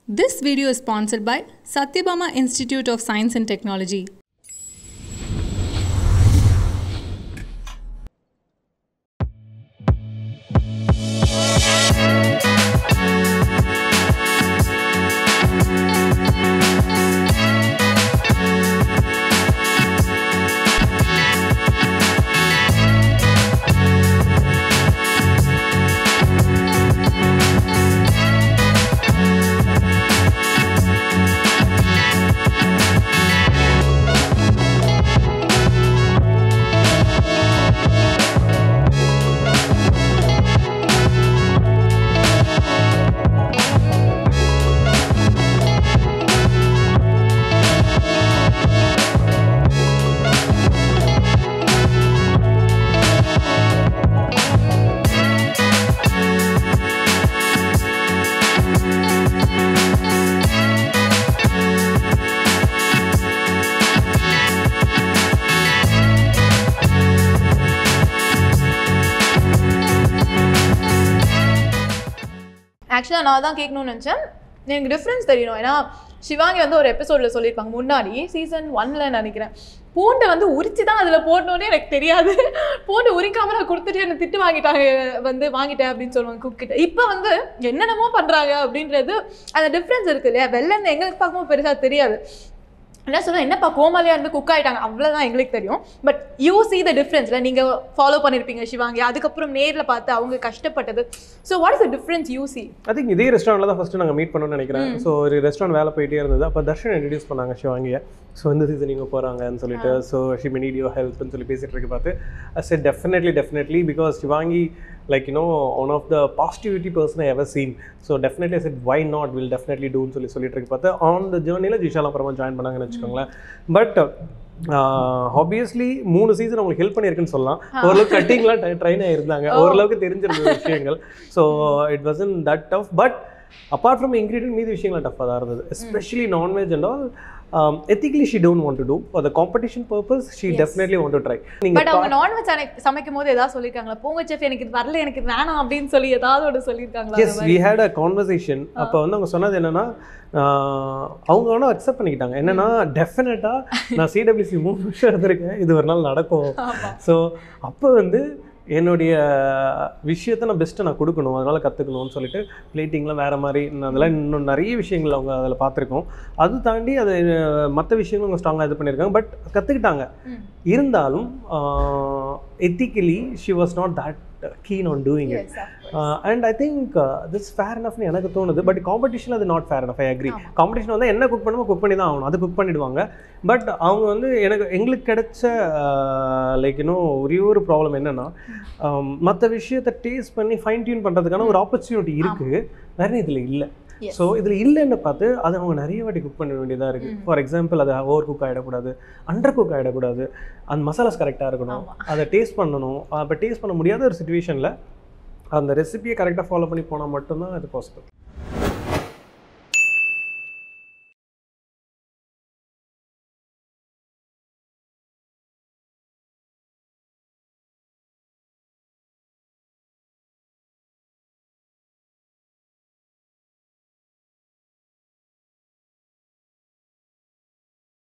This video is sponsored by Satyabama Institute of Science and Technology. Actually, நான் தான் கேட்கணும்னு நினச்சேன். எனக்கு டிஃப்ரென்ஸ் தெரியணும். ஏன்னா சிவாங்கி வந்து ஒரு எபிசோடில் சொல்லியிருப்பாங்க முன்னாடி சீசன் 1ல் நினைக்கிறேன். பூண்டை வந்து உரிச்சு தான் அதில் போடணுன்னே எனக்கு தெரியாது. பூண்டை உரிக்காமல் நான் கொடுத்துட்டு எனக்கு திட்டு வாங்கிட்டேன் அப்படின்னு சொல்லுவாங்க குக்கிட்ட. இப்போ வந்து என்னென்னமோ பண்ணுறாங்க அப்படின்றது அந்த டிஃப்ரென்ஸ் இருக்குது இல்லையா? வெள்ளன்னு எங்களுக்கு பார்க்கும்போது பெருசாக தெரியாது. என்ன சொல்லுவேன், என்னப்பா கோமாலியாக இருந்து குக் ஆகிட்டாங்க அவ்வளோதான் எங்களுக்கு தெரியும். பட் யூ சி த டிஃப்ரென்ஸில் நீங்கள் ஃபாலோ பண்ணியிருப்பீங்க சிவாங்கி, அதுக்கப்புறம் நேரில் பார்த்து அவங்க கஷ்டப்பட்டது. So what is the difference you see? I think இதே ரெஸ்டாரண்ட்டில் தான் ஃபஸ்ட்டு நாங்கள் மீட் பண்ணணும்னு நினைக்கிறேன். ஸோ ஒரு ரெஸ்டாரண்ட் வேலை போயிட்டே இருந்தது. அப்போ தர்ஷன் இன்ட்ரடியூஸ் பண்ணாங்க சிவாங்கியை. ஸோ இந்த சீசன் நீங்கள் போகிறாங்கன்னு சொல்லிட்டு, so she may need your ஹெல்ப்னு சொல்லி பேசிகிட்டு இருக்க பார்த்து I said definitely because Shivangi like one of the positivity person I ever seen. So definitely I said why not, we'll definitely do ன்னு சொல்லிட்டு இருக்கு பார்த்து on the journey ல ஜிஷாலாம் அப்புறமா ஜாயின் பண்ணாங்கன்னு வச்சுக்கோங்களேன். பட் ஆப்வியஸ்லி 3 சீசன் அவங்களுக்கு ஹெல்ப் பண்ணியிருக்குன்னு சொல்லலாம். ஓரளவுக்கு கட்டிங்லாம் ட்ரைன் ஆகிருந்தாங்க, ஓரளவுக்கு தெரிஞ்சிருந்த விஷயங்கள். So it wasn't that tough. But apart from ingredient மீதி விஷயங்கள் டஃப்பாக தான் இருந்தது. Especially non veg and all ethically she don't want to do for the competition purpose. She definitely want to try. But அவங்க நான்வெஜ் சமைக்கும் போது ஏதாவது சொல்லிருக்காங்களா, போங்க செஃப் எனக்கு இது வரல எனக்கு வேணாம் அப்படின்னு சொல்லி ஏதாவது ஒரு சொல்லிருக்காங்களா? Yes, we had a conversation. அப்போ வந்து அவங்க சொன்னது என்னன்னா, அவங்க வேணா அக்செப்ட் பண்ணிக்கிட்டாங்க. என்னன்னா டெஃபினட்டாக நான் சிடபிள்யூசி 3 வருஷம் இருந்திருக்கேன், இது ஒரு நாள் நடக்கும். ஸோ அப்போ வந்து என்னுடைய விஷயத்தை நான் பெஸ்ட்டை நான் கொடுக்கணும், அதனால் கற்றுக்கணும்னு சொல்லிட்டு பிளேட்டிங்லாம் வேறு மாதிரி அதெல்லாம் இன்னும் நிறைய விஷயங்கள் அவங்க அதில் பார்த்துருக்கோம். அது தாண்டி அது மற்ற விஷயங்களும் அவங்க ஸ்ட்ராங்காக இது பண்ணியிருக்காங்க. பட் கற்றுக்கிட்டாங்க. இருந்தாலும் ethically she was not that keen on doing it. And I think this fair enough னு எனக்கு தோணுது. பட் காம்படிஷனில் அது not fair enough. I agree. Competition வந்து என்ன குக் பண்ணுமோ குக் பண்ணி தான் ஆகணும், அது குக் பண்ணிடுவாங்க. பட் அவங்க வந்து எங்களுக்கு கிடைச்ச ஒரே ஒரு ப்ராப்ளம் என்னென்னா, மற்ற விஷயத்தை டேஸ்ட் பண்ணி ஃபைன் டியூன் பண்ணுறதுக்கான ஒரு ஆப்பர்ச்சுனிட்டி இருக்குது, வேற இதில் இல்லை. ஸோ இதில் இல்லைன்னு பார்த்து அதை அவங்க நிறைய வாட்டி குக் பண்ண வேண்டியதாக இருக்குது. ஃபார் எக்ஸாம்பிள் அதை ஓவர் குக் ஆகிடக்கூடாது, அண்டர் குக் ஆகிடக்கூடாது, அந்த மசாலாஸ் கரெக்டாக இருக்கணும், அதை டேஸ்ட் பண்ணணும். அப்போ டேஸ்ட் பண்ண முடியாத ஒரு சுச்சுவேஷனில் அந்த ரெசிபியை கரெக்டாக ஃபாலோ பண்ணி போனால் மட்டும்தான் அது பாசிபிள்.